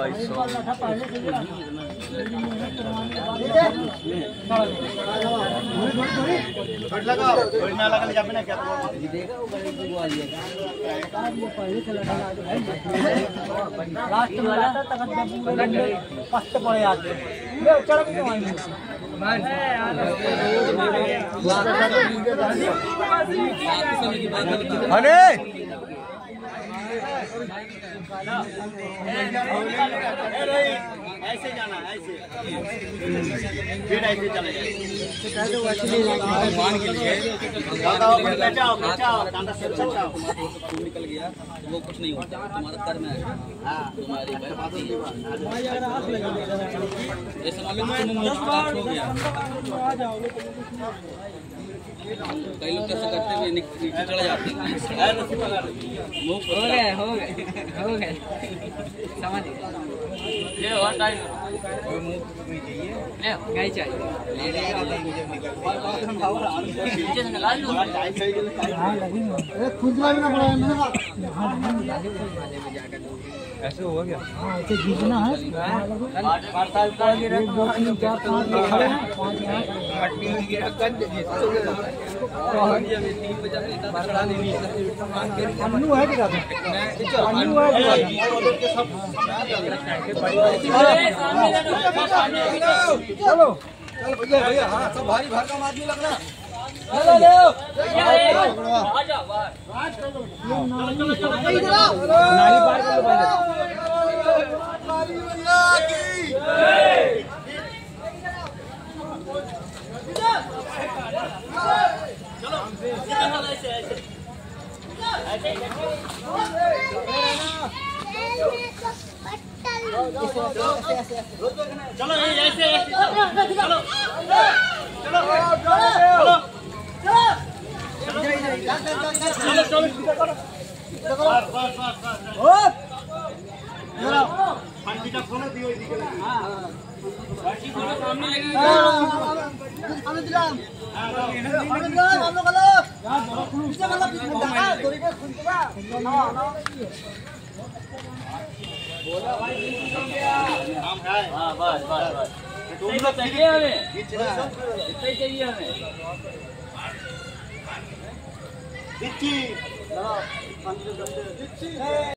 ऐसे जाना ऐसे फिर ऐसे चले भगवान के लिए बचाओ बचाओ निकल गया वो कुछ नहीं होता तुम्हारा कर्म है तुम्हारी ऐसे मालूम हो गया। कई लोग कैसे करते हुए नीचे चले जाते हैं। हो गए समझ ले और टाइम ले गाय चाहिए ले लेगा तो मुझे नीचे से निकाल लो हां लगेगा ए खुदरा भी ना पड़ा है ना ऐसे हो गया हां ऐसे जीतना है 5 साल का गिरा 2 3 4 5 खड़े हैं 5 यहां मट्टी में गिरा गंज अन्नू है क्या अन्नू है चलो भैया हाँ सब भारी भरकम आदमी लग रहा चलो ऐसे चलो चाहिए हमें इतना ही चाहिए हमें